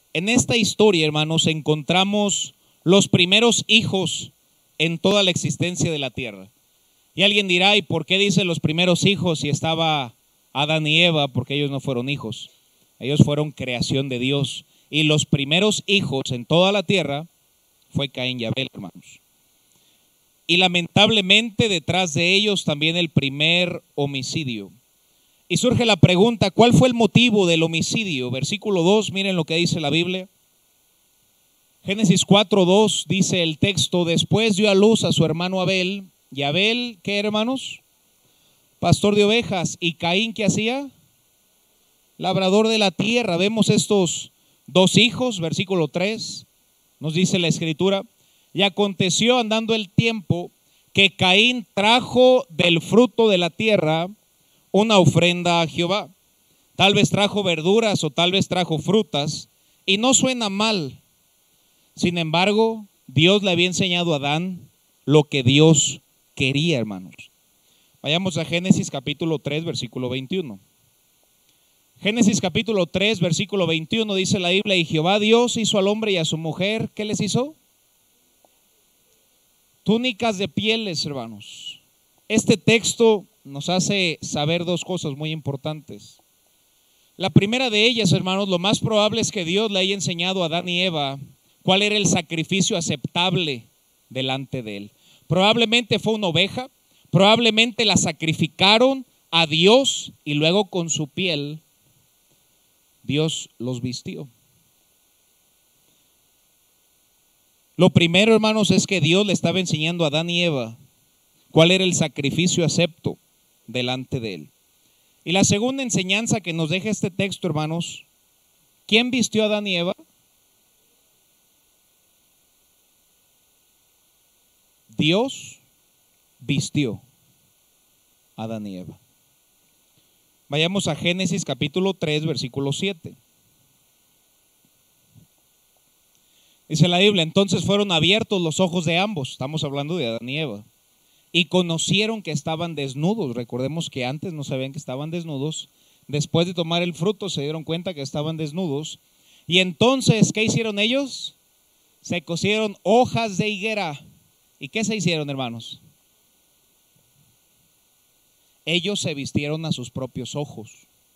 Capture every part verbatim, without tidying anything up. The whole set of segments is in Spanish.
En esta historia, hermanos, encontramos los primeros hijos en toda la existencia de la tierra. Y alguien dirá, ¿y por qué dice los primeros hijos si estaba Adán y Eva? Porque ellos no fueron hijos, ellos fueron creación de Dios. Y los primeros hijos en toda la tierra fue Caín y Abel, hermanos. Y lamentablemente detrás de ellos también el primer homicidio. Y surge la pregunta, ¿cuál fue el motivo del homicidio? Versículo dos, miren lo que dice la Biblia. Génesis cuatro dos dice el texto: después dio a luz a su hermano Abel. ¿Y Abel qué, hermanos? Pastor de ovejas. ¿Y Caín qué hacía? Labrador de la tierra. Vemos estos dos hijos, versículo tres, nos dice la escritura: y aconteció andando el tiempo que Caín trajo del fruto de la tierra una ofrenda a Jehová. Tal vez trajo verduras o tal vez trajo frutas, y no suena mal. Sin embargo, Dios le había enseñado a Adán lo que Dios quería, hermanos. Vayamos a Génesis capítulo tres, versículo veintiuno. Génesis capítulo tres, versículo veintiuno, dice la Biblia: y Jehová Dios hizo al hombre y a su mujer, ¿qué les hizo? Túnicas de pieles, hermanos. Este texto nos hace saber dos cosas muy importantes. La primera de ellas, hermanos, lo más probable es que Dios le haya enseñado a Adán y Eva cuál era el sacrificio aceptable delante de él. Probablemente fue una oveja, probablemente la sacrificaron a Dios y luego con su piel Dios los vistió. Lo primero, hermanos, es que Dios le estaba enseñando a Adán y Eva cuál era el sacrificio acepto delante de él. Y la segunda enseñanza que nos deja este texto, hermanos, ¿quién vistió a Adán y Eva? Dios vistió a Adán y Eva. Vayamos a Génesis capítulo tres, versículo siete. Dice la Biblia: entonces fueron abiertos los ojos de ambos, estamos hablando de Adán y Eva, y conocieron que estaban desnudos. Recordemos que antes no sabían que estaban desnudos. Después de tomar el fruto se dieron cuenta que estaban desnudos. Y entonces, ¿qué hicieron ellos? Se cosieron hojas de higuera. ¿Y qué se hicieron, hermanos? Ellos se vistieron a sus propios ojos.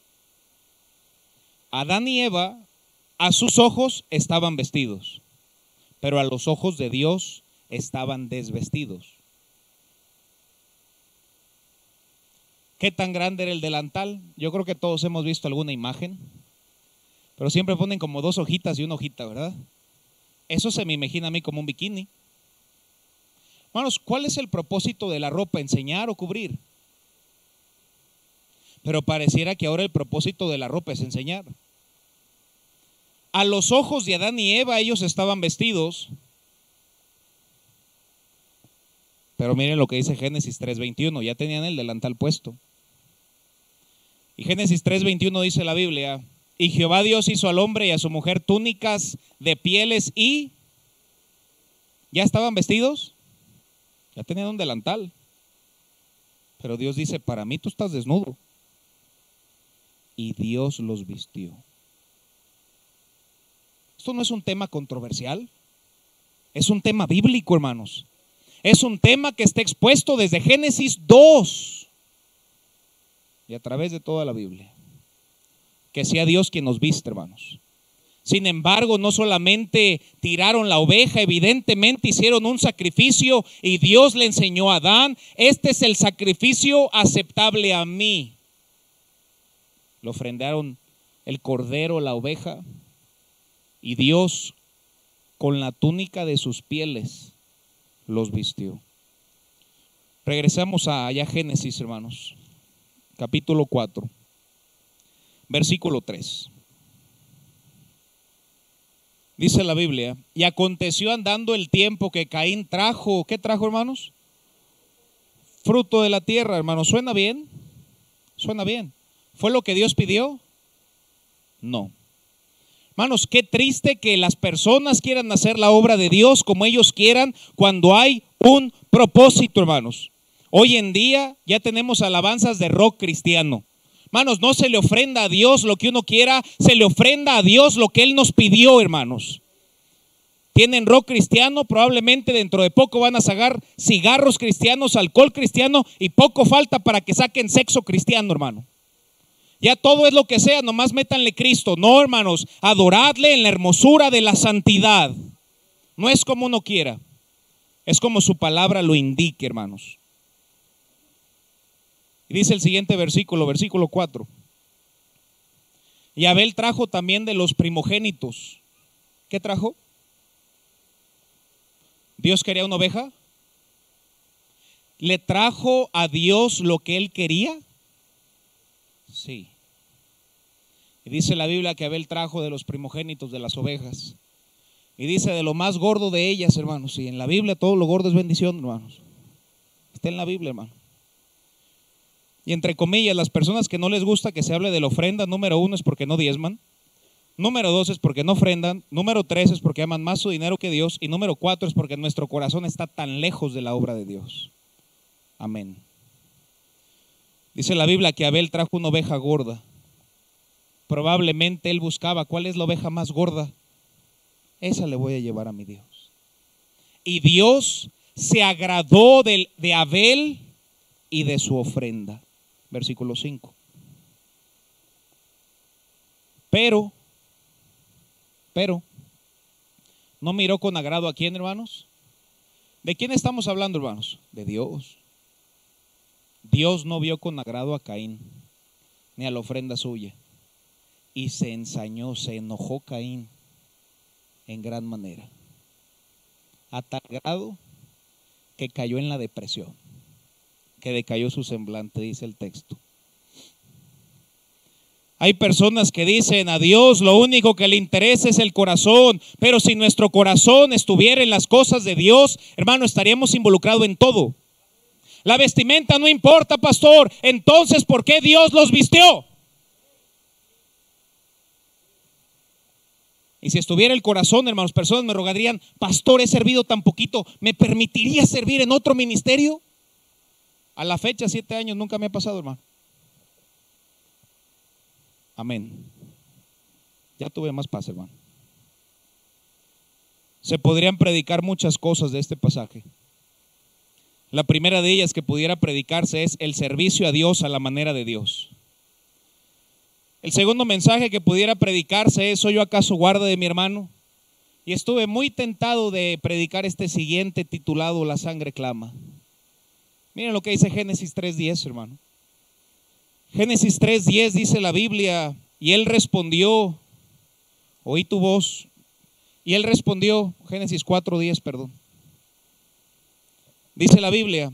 Adán y Eva, a sus ojos estaban vestidos, pero a los ojos de Dios estaban desvestidos. ¿Qué tan grande era el delantal? Yo creo que todos hemos visto alguna imagen, pero siempre ponen como dos hojitas y una hojita, ¿verdad? Eso se me imagina a mí como un bikini. Hermanos, ¿cuál es el propósito de la ropa? ¿Enseñar o cubrir? Pero pareciera que ahora el propósito de la ropa es enseñar. A los ojos de Adán y Eva ellos estaban vestidos, pero miren lo que dice Génesis tres veintiuno, ya tenían el delantal puesto. Y Génesis tres veintiuno dice la Biblia: y Jehová Dios hizo al hombre y a su mujer túnicas de pieles y... ¿ya estaban vestidos? Ya tenían un delantal. Pero Dios dice: para mí tú estás desnudo. Y Dios los vistió. Esto no es un tema controversial, es un tema bíblico, hermanos. Es un tema que está expuesto desde Génesis dos y a través de toda la Biblia. Que sea Dios quien nos viste, hermanos. Sin embargo, no solamente tiraron la oveja, evidentemente hicieron un sacrificio y Dios le enseñó a Adán: este es el sacrificio aceptable a mí. Le ofrendaron el cordero, la oveja, y Dios con la túnica de sus pieles los vistió. Regresamos a allá Génesis, hermanos, capítulo cuatro, versículo tres. Dice la Biblia: y aconteció andando el tiempo que Caín trajo, ¿qué trajo, hermanos? Fruto de la tierra, hermanos. ¿Suena bien? Suena bien. ¿Fue lo que Dios pidió? No. Hermanos, qué triste que las personas quieran hacer la obra de Dios como ellos quieran cuando hay un propósito, hermanos. Hoy en día ya tenemos alabanzas de rock cristiano. Hermanos, no se le ofrenda a Dios lo que uno quiera, se le ofrenda a Dios lo que Él nos pidió, hermanos. Tienen rock cristiano, probablemente dentro de poco van a sacar cigarros cristianos, alcohol cristiano, y poco falta para que saquen sexo cristiano, hermano. Ya todo es lo que sea, nomás métanle Cristo. No, hermanos, adoradle en la hermosura de la santidad. No es como uno quiera, es como su palabra lo indique, hermanos. Y dice el siguiente versículo, versículo cuatro. Y Abel trajo también de los primogénitos. ¿Qué trajo? ¿Dios quería una oveja? ¿Le trajo a Dios lo que él quería? Sí. Y dice la Biblia que Abel trajo de los primogénitos de las ovejas. Y dice de lo más gordo de ellas, hermanos. Y en la Biblia todo lo gordo es bendición, hermanos. Está en la Biblia, hermano. Y entre comillas, las personas que no les gusta que se hable de la ofrenda, número uno es porque no diezman. Número dos es porque no ofrendan. Número tres es porque aman más su dinero que Dios. Y número cuatro es porque nuestro corazón está tan lejos de la obra de Dios. Amén. Dice la Biblia que Abel trajo una oveja gorda. Probablemente él buscaba cuál es la oveja más gorda. Esa le voy a llevar a mi Dios. Y Dios se agradó de, de Abel y de su ofrenda. Versículo cinco. Pero, pero, no miró con agrado a quién, hermanos. ¿De quién estamos hablando, hermanos? De Dios. Dios no vio con agrado a Caín, ni a la ofrenda suya. Y se ensañó, se enojó Caín en gran manera. A tal grado que cayó en la depresión, que decayó su semblante, dice el texto. Hay personas que dicen a Dios lo único que le interesa es el corazón, pero si nuestro corazón estuviera en las cosas de Dios, hermano, estaríamos involucrados en todo. La vestimenta no importa, pastor. Entonces, ¿por qué Dios los vistió? Y si estuviera el corazón, hermanos, personas me rogarían, pastor, he servido tan poquito, ¿me permitiría servir en otro ministerio? A la fecha, siete años, nunca me ha pasado, hermano. Amén. Ya tuve más paz, hermano. Se podrían predicar muchas cosas de este pasaje. La primera de ellas que pudiera predicarse es el servicio a Dios a la manera de Dios. El segundo mensaje que pudiera predicarse es: ¿soy yo acaso guarda de mi hermano? Y estuve muy tentado de predicar este siguiente titulado La sangre clama. Miren lo que dice Génesis tres diez, hermano. Génesis tres diez dice la Biblia: y él respondió, oí tu voz. Y él respondió, Génesis cuatro diez, perdón. Dice la Biblia: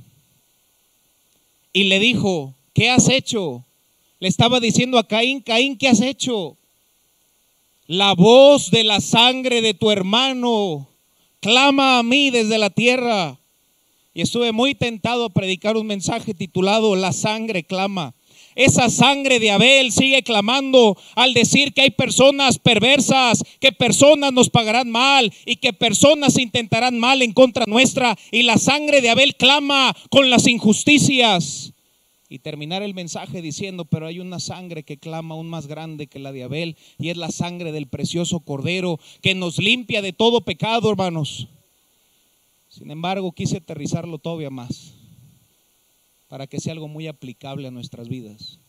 y le dijo, ¿qué has hecho? Le estaba diciendo a Caín, Caín, ¿qué has hecho? La voz de la sangre de tu hermano clama a mí desde la tierra. Y estuve muy tentado a predicar un mensaje titulado La sangre clama. Esa sangre de Abel sigue clamando al decir que hay personas perversas, que personas nos pagarán mal y que personas intentarán mal en contra nuestra. Y la sangre de Abel clama con las injusticias. Y terminar el mensaje diciendo, pero hay una sangre que clama aún más grande que la de Abel, y es la sangre del precioso Cordero que nos limpia de todo pecado, hermanos. Sin embargo, quise aterrizarlo todavía más para que sea algo muy aplicable a nuestras vidas.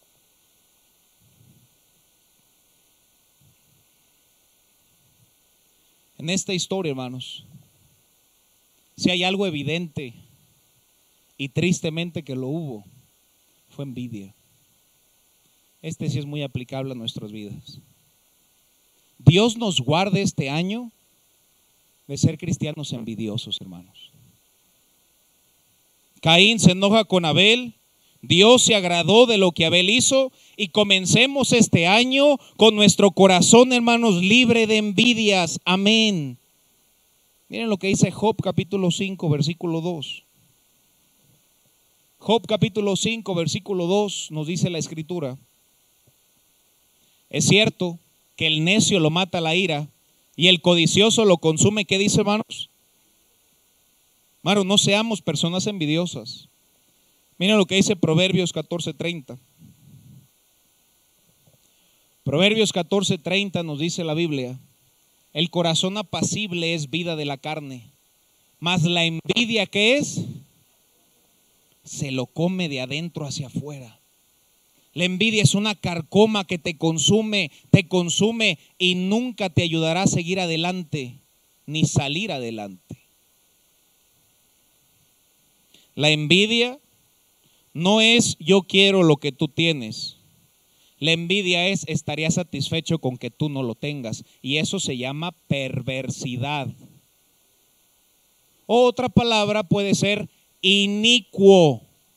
En esta historia, hermanos, si hay algo evidente, y tristemente que lo hubo, fue envidia. Este sí es muy aplicable a nuestras vidas. Dios nos guarde este año de ser cristianos envidiosos, hermanos. Caín se enoja con Abel, Dios se agradó de lo que Abel hizo, y comencemos este año con nuestro corazón, hermanos, libre de envidias. Amén. Miren lo que dice Job capítulo cinco, versículo dos. Job capítulo cinco, versículo dos, nos dice la escritura: es cierto que el necio lo mata la ira y el codicioso lo consume. ¿Qué dice, hermanos? Hermanos, no seamos personas envidiosas. Miren lo que dice Proverbios catorce treinta. Proverbios catorce treinta nos dice la Biblia: el corazón apacible es vida de la carne, mas la envidia, ¿qué es? Se lo come de adentro hacia afuera. La envidia es una carcoma que te consume, te consume y nunca te ayudará a seguir adelante ni salir adelante. La envidia no es yo quiero lo que tú tienes. La envidia es estaría satisfecho con que tú no lo tengas, y eso se llama perversidad. Otra palabra puede ser inicuo.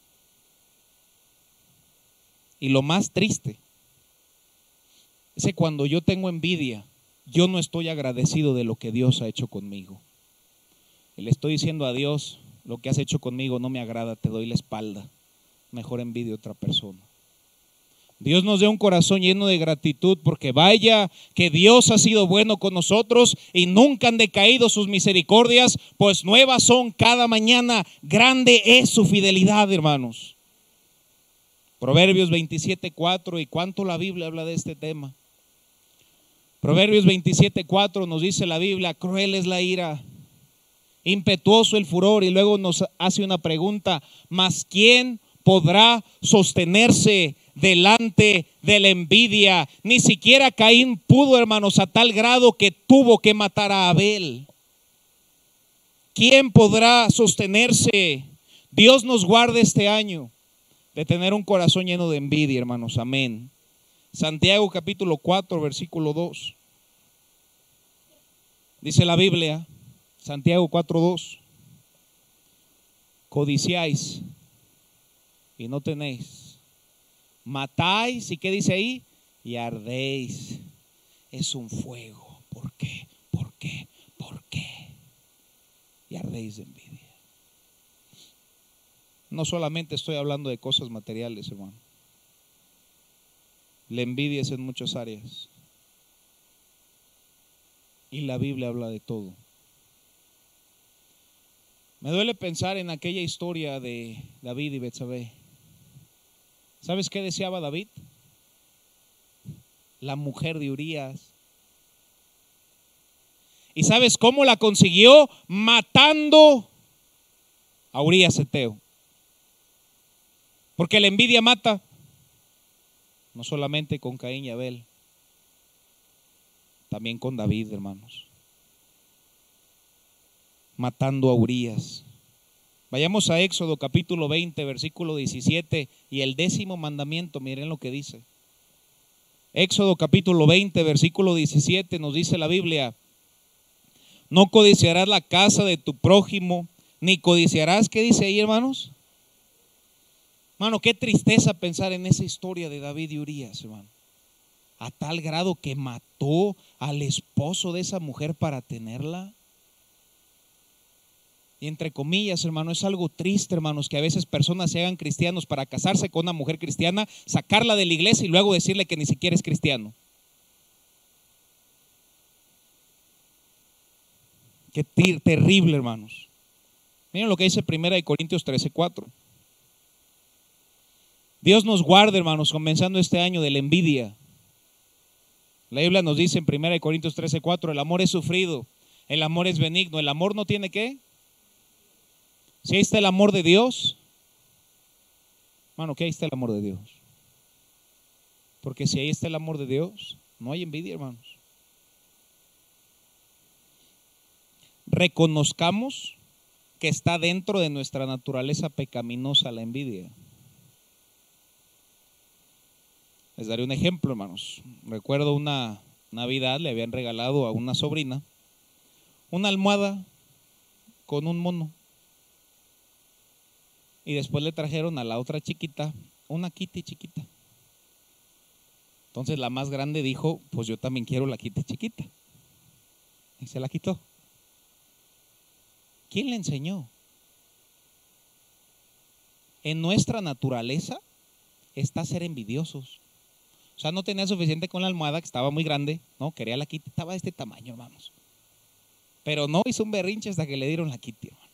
Y lo más triste es que cuando yo tengo envidia, yo no estoy agradecido de lo que Dios ha hecho conmigo. Y le estoy diciendo a Dios: lo que has hecho conmigo no me agrada, te doy la espalda. Mejor envidio a otra persona. Dios nos dé un corazón lleno de gratitud, porque vaya que Dios ha sido bueno con nosotros y nunca han decaído sus misericordias, pues nuevas son cada mañana. Grande es su fidelidad, hermanos. Proverbios veintisiete cuatro, y cuánto la Biblia habla de este tema. Proverbios veintisiete cuatro nos dice la Biblia: cruel es la ira, impetuoso el furor, y luego nos hace una pregunta: ¿mas quién podrá sostenerse delante de la envidia? Ni siquiera Caín pudo, hermanos, a tal grado que tuvo que matar a Abel. ¿Quién podrá sostenerse? Dios nos guarde este año de tener un corazón lleno de envidia, hermanos. Amén. Santiago capítulo cuatro, versículo dos. Dice la Biblia, Santiago cuatro dos: codiciáis y no tenéis, matáis, ¿y qué dice ahí? Y ardéis. Es un fuego. ¿Por qué? ¿Por qué? ¿Por qué? Y ardéis de envidia. No solamente estoy hablando de cosas materiales, hermano. La envidia es en muchas áreas. Y la Biblia habla de todo. Me duele pensar en aquella historia de David y Betsabé. ¿Sabes qué deseaba David? La mujer de Urías. ¿Y sabes cómo la consiguió? Matando a Urías Eteo. Porque la envidia mata. No solamente con Caín y Abel, también con David, hermanos. Matando a Urías. Vayamos a Éxodo capítulo veinte, versículo diecisiete, y el décimo mandamiento, miren lo que dice. Éxodo capítulo veinte, versículo diecisiete, nos dice la Biblia: no codiciarás la casa de tu prójimo, ni codiciarás, ¿qué dice ahí, hermanos? Hermano, qué tristeza pensar en esa historia de David y Urías, hermano. A tal grado que mató al esposo de esa mujer para tenerla. Y entre comillas, hermano, es algo triste, hermanos, que a veces personas se hagan cristianos para casarse con una mujer cristiana, sacarla de la iglesia y luego decirle que ni siquiera es cristiano. Qué terrible, hermanos. Miren lo que dice primera de Corintios trece cuatro. Dios nos guarde, hermanos, comenzando este año de la envidia. La Biblia nos dice en primera de Corintios trece cuatro: el amor es sufrido, el amor es benigno. ¿El amor no tiene qué? Si ahí está el amor de Dios, hermano, que ahí está el amor de Dios. Porque si ahí está el amor de Dios, no hay envidia, hermanos. Reconozcamos que está dentro de nuestra naturaleza pecaminosa la envidia. Les daré un ejemplo, hermanos. Recuerdo una Navidad, le habían regalado a una sobrina una almohada con un mono. Y después le trajeron a la otra chiquita una Kitty chiquita. Entonces la más grande dijo: pues yo también quiero la Kitty chiquita. Y se la quitó. ¿Quién le enseñó? En nuestra naturaleza está ser envidiosos. O sea, no tenía suficiente con la almohada, que estaba muy grande, no, quería la Kitty, estaba de este tamaño, hermanos. Pero no, hizo un berrinche hasta que le dieron la Kitty, hermano.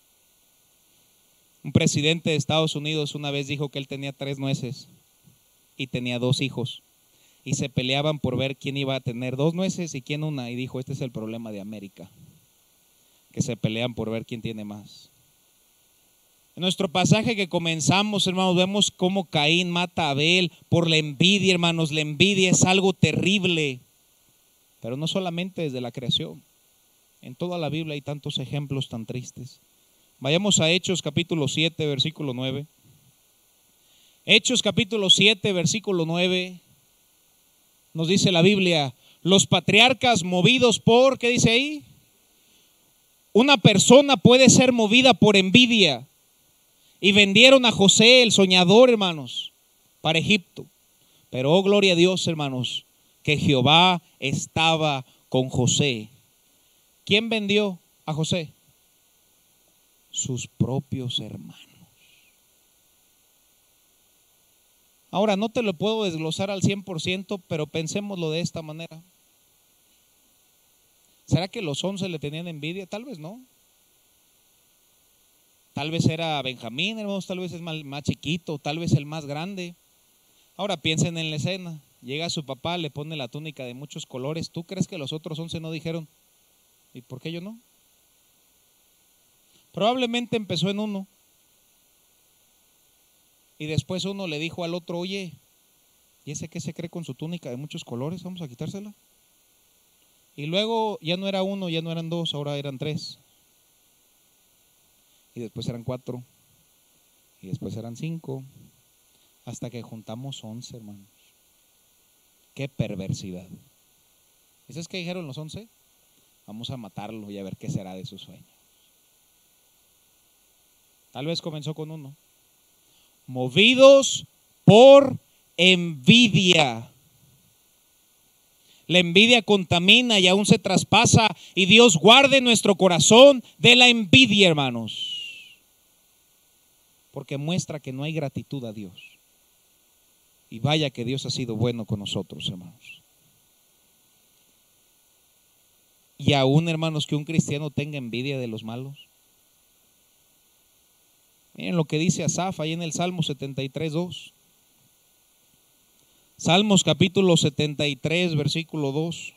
Un presidente de Estados Unidos una vez dijo que él tenía tres nueces y tenía dos hijos. Y se peleaban por ver quién iba a tener dos nueces y quién una. Y dijo, este es el problema de América, que se pelean por ver quién tiene más. En nuestro pasaje que comenzamos, hermanos, vemos cómo Caín mata a Abel por la envidia, hermanos. La envidia es algo terrible, pero no solamente desde la creación. En toda la Biblia hay tantos ejemplos tan tristes. Vayamos a Hechos capítulo siete, versículo nueve. Hechos capítulo siete, versículo nueve. Nos dice la Biblia, los patriarcas movidos por, ¿qué dice ahí? Una persona puede ser movida por envidia. Y vendieron a José, el soñador, hermanos, para Egipto. Pero, oh, gloria a Dios, hermanos, que Jehová estaba con José. ¿Quién vendió a José? Sus propios hermanos. Ahora, no te lo puedo desglosar al cien por ciento, pero pensémoslo de esta manera. ¿Será que los once le tenían envidia? Tal vez no. Tal vez era Benjamín, hermanos, tal vez es más, más chiquito, tal vez el más grande. Ahora piensen en la escena. Llega su papá, le pone la túnica de muchos colores. ¿Tú crees que los otros once no dijeron, ¿y por qué yo no? Probablemente empezó en uno. Y después uno le dijo al otro, oye, ¿y ese qué se cree con su túnica de muchos colores? Vamos a quitársela. Y luego ya no era uno, ya no eran dos, ahora eran tres. Y después eran cuatro. Y después eran cinco. Hasta que juntamos once, hermanos. Qué perversidad. ¿Eso es que dijeron los once? Vamos a matarlo y a ver qué será de sus sueños. Tal vez comenzó con uno. Movidos por envidia. La envidia contamina y aún se traspasa, y Dios guarde nuestro corazón de la envidia, hermanos, porque muestra que no hay gratitud a Dios. Y vaya que Dios ha sido bueno con nosotros, hermanos. Y aún, hermanos, que un cristiano tenga envidia de los malos. Miren lo que dice Asaf ahí en el Salmo setenta y tres, dos. Salmos capítulo setenta y tres, versículo dos.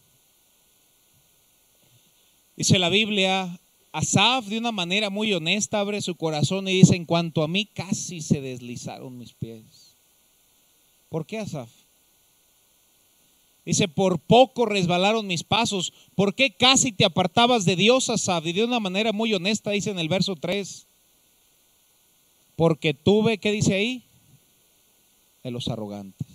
Dice la Biblia, Asaf de una manera muy honesta abre su corazón y dice, en cuanto a mí casi se deslizaron mis pies. ¿Por qué, Asaf? Dice, por poco resbalaron mis pasos. ¿Por qué casi te apartabas de Dios, Asaf? Y de una manera muy honesta dice en el verso tres, porque tuve, ¿qué dice ahí? De los arrogantes.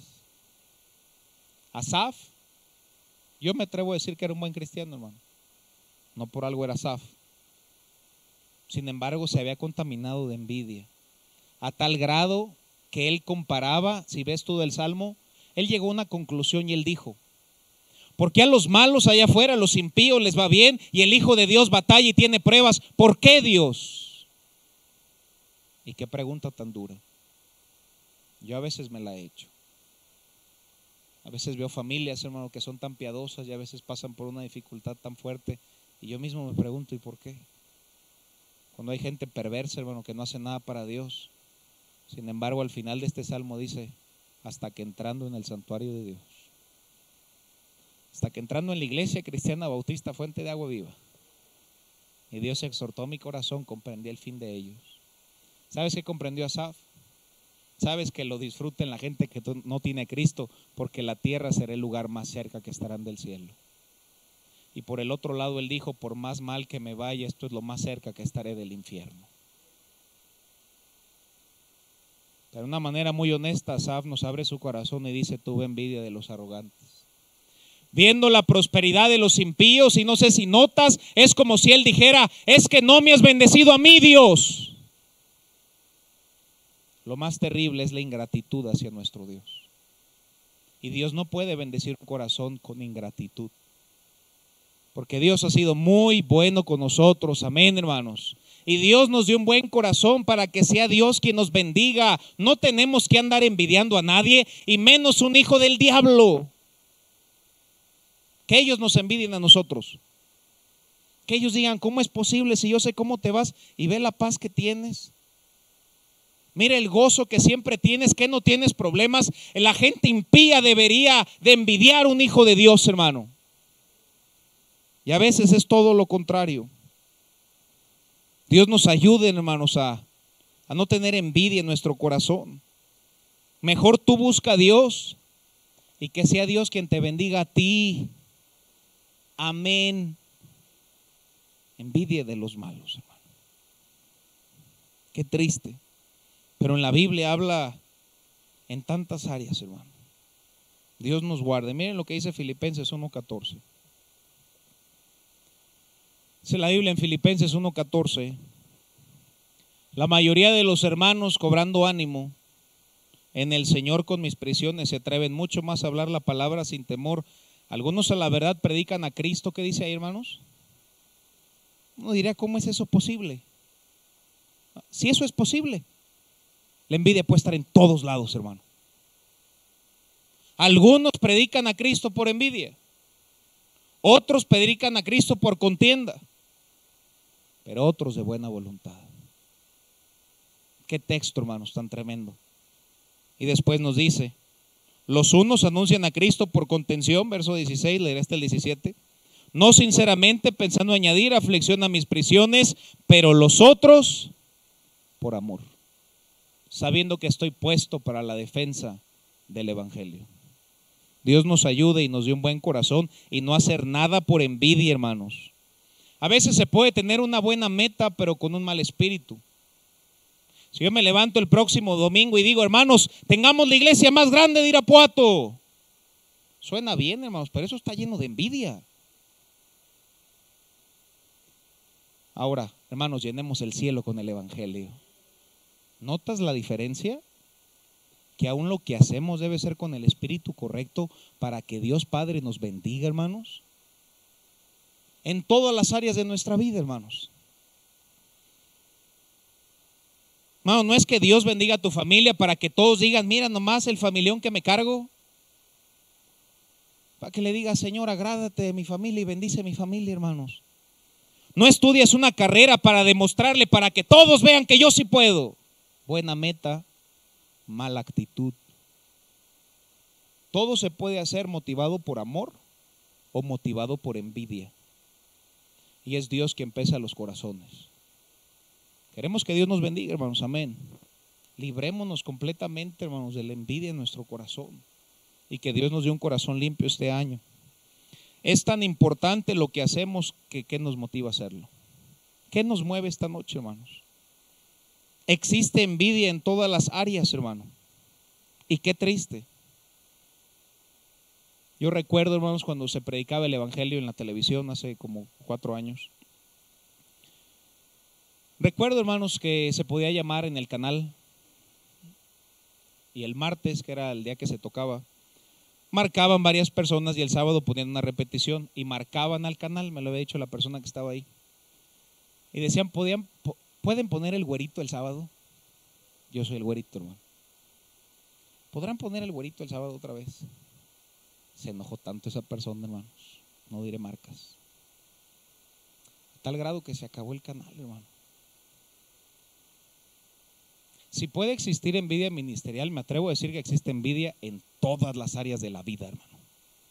Asaf, yo me atrevo a decir que era un buen cristiano, hermano. No por algo era Asaf. Sin embargo, se había contaminado de envidia, a tal grado que él comparaba, si ves tú del Salmo, él llegó a una conclusión y él dijo, ¿por qué a los malos allá afuera, a los impíos les va bien y el Hijo de Dios batalla y tiene pruebas? ¿Por qué, Dios? Y qué pregunta tan dura. Yo a veces me la he hecho. A veces veo familias, hermano, que son tan piadosas y a veces pasan por una dificultad tan fuerte. Y yo mismo me pregunto, ¿y por qué? Cuando hay gente perversa, hermano, que no hace nada para Dios. Sin embargo, al final de este salmo dice, hasta que entrando en el santuario de Dios. Hasta que entrando en la iglesia cristiana bautista Fuente de Agua Viva. Y Dios exhortó mi corazón, comprendí el fin de ellos. ¿Sabes qué comprendió Asaf? Sabes que lo disfruten la gente que no tiene a Cristo, porque la tierra será el lugar más cerca que estarán del cielo. Y por el otro lado él dijo, por más mal que me vaya, esto es lo más cerca que estaré del infierno. Pero de una manera muy honesta, Asaf nos abre su corazón y dice, tuve envidia de los arrogantes. Viendo la prosperidad de los impíos, y no sé si notas, es como si él dijera, es que no me has bendecido a mí, Dios. Lo más terrible es la ingratitud hacia nuestro Dios. Y Dios no puede bendecir un corazón con ingratitud. Porque Dios ha sido muy bueno con nosotros. Amén, hermanos. Y Dios nos dio un buen corazón para que sea Dios quien nos bendiga. No tenemos que andar envidiando a nadie, y menos un hijo del diablo. Que ellos nos envidien a nosotros. Que ellos digan, ¿cómo es posible si yo sé cómo te vas y ve la paz que tienes? Mira el gozo que siempre tienes, que no tienes problemas. La gente impía debería de envidiar a un hijo de Dios, hermano. Y a veces es todo lo contrario. Dios nos ayude, hermanos, a, a no tener envidia en nuestro corazón. Mejor tú busca a Dios y que sea Dios quien te bendiga a ti. Amén. Envidia de los malos, hermano. Qué triste. Pero en la Biblia habla en tantas áreas, hermano. Dios nos guarde. Miren lo que dice Filipenses uno catorce. Dice la Biblia en Filipenses uno catorce. La mayoría de los hermanos, cobrando ánimo en el Señor con mis prisiones, se atreven mucho más a hablar la palabra sin temor. Algunos a la verdad predican a Cristo. ¿Qué dice ahí, hermanos? Uno diría, ¿cómo es eso posible? Si eso es posible, la envidia puede estar en todos lados, hermano. Algunos predican a Cristo por envidia. Otros predican a Cristo por contienda. Pero otros de buena voluntad. Qué texto, hermanos, tan tremendo. Y después nos dice, los unos anuncian a Cristo por contención, verso dieciséis, leeré hasta el diecisiete. No sinceramente, pensando añadir aflicción a mis prisiones, pero los otros por amor, sabiendo que estoy puesto para la defensa del evangelio. Dios nos ayude y nos dé un buen corazón y no hacer nada por envidia, hermanos. A veces se puede tener una buena meta, pero con un mal espíritu. Si yo me levanto el próximo domingo y digo, hermanos, tengamos la iglesia más grande de Irapuato, suena bien, hermanos, pero eso está lleno de envidia. Ahora, hermanos, llenemos el cielo con el evangelio. ¿Notas la diferencia? Que aún lo que hacemos debe ser con el espíritu correcto para que Dios Padre nos bendiga, hermanos. En todas las áreas de nuestra vida, hermanos. Hermano, no es que Dios bendiga a tu familia para que todos digan, mira nomás el familión que me cargo. Para que le diga, Señor, agrádate de mi familia y bendice a mi familia, hermanos. No estudias una carrera para demostrarle, para que todos vean que yo sí puedo. Buena meta, mala actitud. Todo se puede hacer motivado por amor o motivado por envidia. Y es Dios quien pesa los corazones. Queremos que Dios nos bendiga, hermanos, amén. Librémonos completamente, hermanos, de la envidia en nuestro corazón. Y que Dios nos dé un corazón limpio este año. Es tan importante lo que hacemos que ¿qué nos motiva a hacerlo? ¿Qué nos mueve esta noche, hermanos? Existe envidia en todas las áreas, hermano. Y qué triste. Yo recuerdo, hermanos, cuando se predicaba el evangelio en la televisión hace como cuatro años. Recuerdo, hermanos, que se podía llamar en el canal y el martes, que era el día que se tocaba, marcaban varias personas y el sábado ponían una repetición y marcaban al canal, me lo había dicho la persona que estaba ahí. Y decían, ¿podían, ¿pueden poner el güerito el sábado? Yo soy el güerito, hermano. ¿Podrán poner el güerito el sábado otra vez? Se enojó tanto esa persona, hermanos. No diré marcas. A tal grado que se acabó el canal, hermano. Si puede existir envidia ministerial, me atrevo a decir que existe envidia en todas las áreas de la vida, hermano.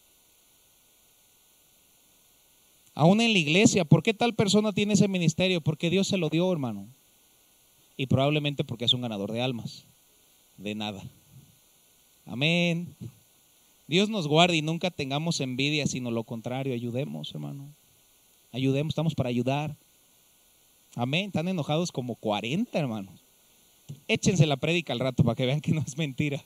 Aún en la iglesia, ¿por qué tal persona tiene ese ministerio? Porque Dios se lo dio, hermano. Y probablemente porque es un ganador de almas. De nada. Amén. Dios nos guarde y nunca tengamos envidia, sino lo contrario. Ayudemos, hermano. Ayudemos, estamos para ayudar. Amén. Están enojados como cuarenta, hermanos. Échense la prédica al rato para que vean que no es mentira.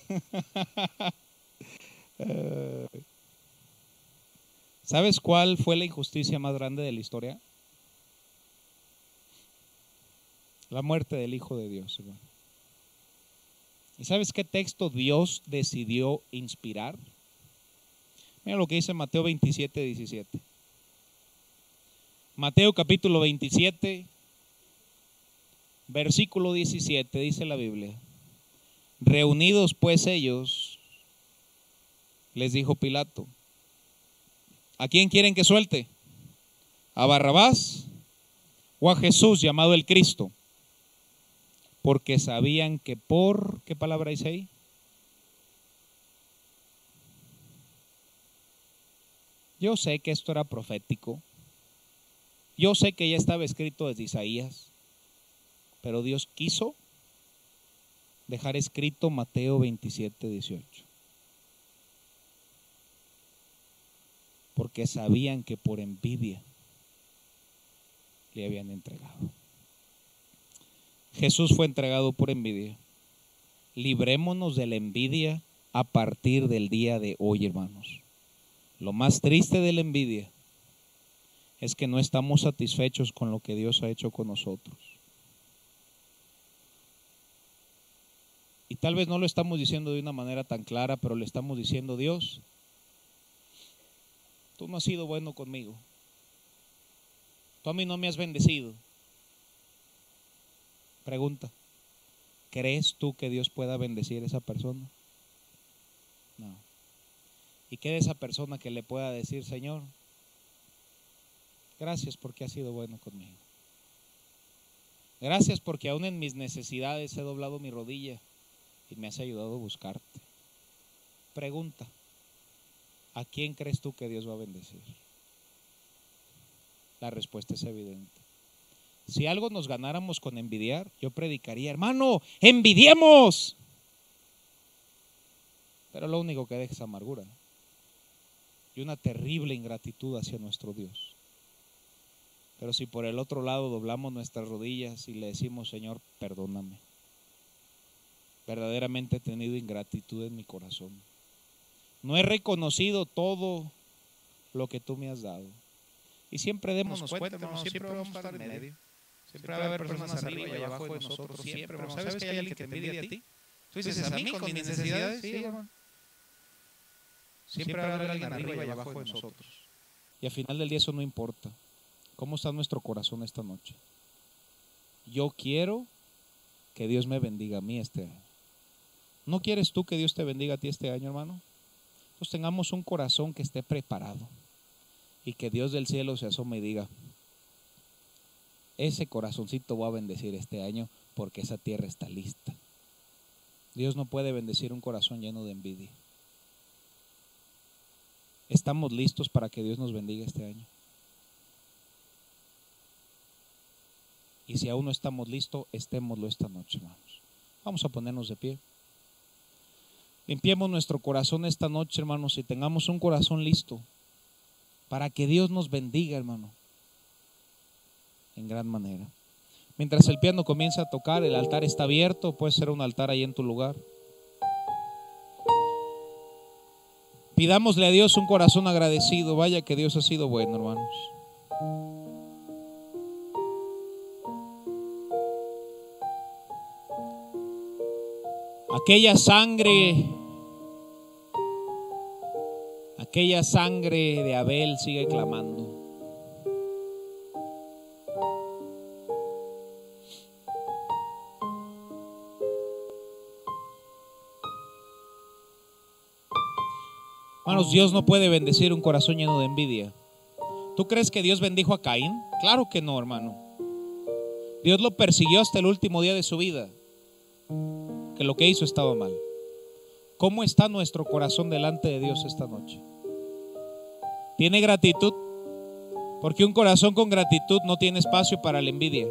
¿Sabes cuál fue la injusticia más grande de la historia? La muerte del Hijo de Dios, hermano. ¿Y sabes qué texto Dios decidió inspirar? Mira lo que dice Mateo veintisiete, diecisiete. Mateo capítulo veintisiete, versículo diecisiete, dice la Biblia. Reunidos pues ellos, les dijo Pilato, ¿a quién quieren que suelte? ¿A Barrabás o a Jesús llamado el Cristo? porque sabían que por, ¿qué palabra dice ahí? Yo sé que esto era profético. Yo sé que ya estaba escrito desde Isaías. Pero Dios quiso dejar escrito Mateo veintisiete, dieciocho. Porque sabían que por envidia le habían entregado. Jesús fue entregado por envidia. Librémonos de la envidia a partir del día de hoy, hermanos. Lo más triste de la envidia es que no estamos satisfechos con lo que Dios ha hecho con nosotros. Y tal vez no lo estamos diciendo de una manera tan clara, pero le estamos diciendo: Dios, tú no has sido bueno conmigo. Tú a mí no me has bendecido. Pregunta: ¿crees tú que Dios pueda bendecir a esa persona? No. ¿Y qué de esa persona que le pueda decir: Señor, gracias porque has sido bueno conmigo? Gracias porque aún en mis necesidades he doblado mi rodilla y me has ayudado a buscarte. Pregunta: ¿a quién crees tú que Dios va a bendecir? La respuesta es evidente. Si algo nos ganáramos con envidiar, yo predicaría: hermano, envidiemos. Pero lo único que deja es amargura y una terrible ingratitud hacia nuestro Dios. Pero si por el otro lado doblamos nuestras rodillas y le decimos: Señor, perdóname, verdaderamente he tenido ingratitud en mi corazón, no he reconocido todo lo que tú me has dado. Y siempre démonos cuenta, hermanos, siempre vamos a estar en medio. Siempre va a haber personas arriba y abajo de nosotros. Siempre, hermano. ¿Sabes que hay alguien que te envidia a ti? Tú dices: a mí con mis necesidades. Sí, hermano. Siempre va a haber alguien arriba y abajo de nosotros. Y al final del día eso no importa. ¿Cómo está nuestro corazón esta noche? Yo quiero que Dios me bendiga a mí este año. ¿No quieres tú que Dios te bendiga a ti este año, hermano? Entonces tengamos un corazón que esté preparado y que Dios del cielo se asome y diga: ese corazoncito va a bendecir este año porque esa tierra está lista. Dios no puede bendecir un corazón lleno de envidia. ¿Estamos listos para que Dios nos bendiga este año? Y si aún no estamos listos, estémoslo esta noche, hermanos. Vamos a ponernos de pie. Limpiemos nuestro corazón esta noche, hermanos, y tengamos un corazón listo para que Dios nos bendiga, hermano, en gran manera. Mientras el piano comienza a tocar, el altar está abierto. Puede ser un altar ahí en tu lugar. Pidámosle a Dios un corazón agradecido. Vaya que Dios ha sido bueno, hermanos. Aquella sangre, aquella sangre de Abel sigue clamando. Hermanos, Dios no puede bendecir un corazón lleno de envidia. ¿Tú crees que Dios bendijo a Caín? Claro que no, hermano. Dios lo persiguió hasta el último día de su vida, que lo que hizo estaba mal. ¿Cómo está nuestro corazón delante de Dios esta noche? ¿Tiene gratitud? Porque un corazón con gratitud no tiene espacio para la envidia.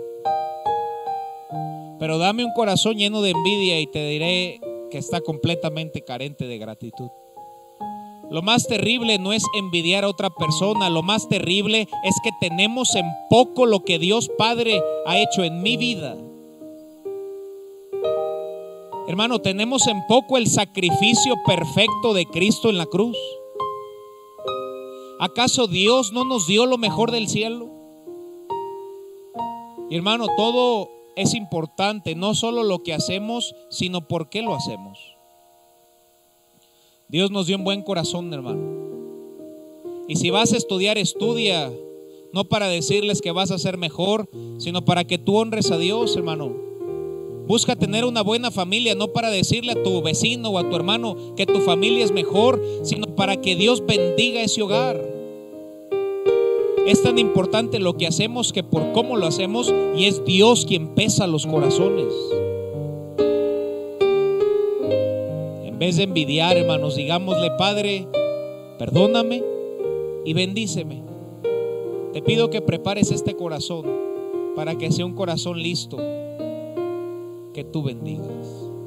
Pero dame un corazón lleno de envidia y te diré que está completamente carente de gratitud. Lo más terrible no es envidiar a otra persona. Lo más terrible es que tenemos en poco lo que Dios Padre ha hecho en mi vida. Hermano, tenemos en poco el sacrificio perfecto de Cristo en la cruz. ¿Acaso Dios no nos dio lo mejor del cielo? Y hermano, todo es importante, no solo lo que hacemos, sino por qué lo hacemos. Dios nos dio un buen corazón, hermano. Y si vas a estudiar, estudia, no para decirles que vas a ser mejor, sino para que tú honres a Dios, hermano. Busca tener una buena familia, no para decirle a tu vecino o a tu hermano que tu familia es mejor, sino para que Dios bendiga ese hogar. Es tan importante lo que hacemos que por cómo lo hacemos, y es Dios quien pesa los corazones. En vez de envidiar, hermanos, digámosle: Padre, perdóname y bendíceme. Te pido que prepares este corazón para que sea un corazón listo, que tú bendigas.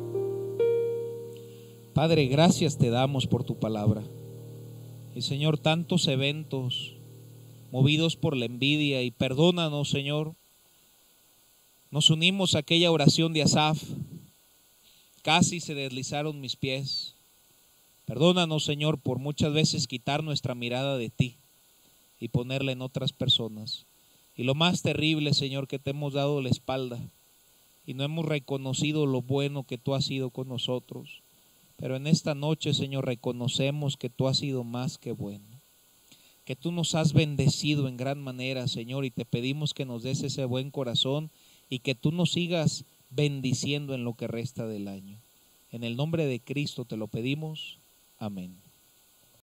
Padre, gracias te damos por tu palabra. Y Señor, tantos eventos movidos por la envidia, y perdónanos, Señor. Nos unimos a aquella oración de Asaf: casi se deslizaron mis pies. Perdónanos, Señor, por muchas veces quitar nuestra mirada de ti y ponerla en otras personas. Y lo más terrible, Señor, que te hemos dado la espalda y no hemos reconocido lo bueno que tú has sido con nosotros. Pero en esta noche, Señor, reconocemos que tú has sido más que bueno, que tú nos has bendecido en gran manera, Señor, y te pedimos que nos des ese buen corazón y que tú nos sigas bendiciendo en lo que resta del año. En el nombre de Cristo te lo pedimos. Amén.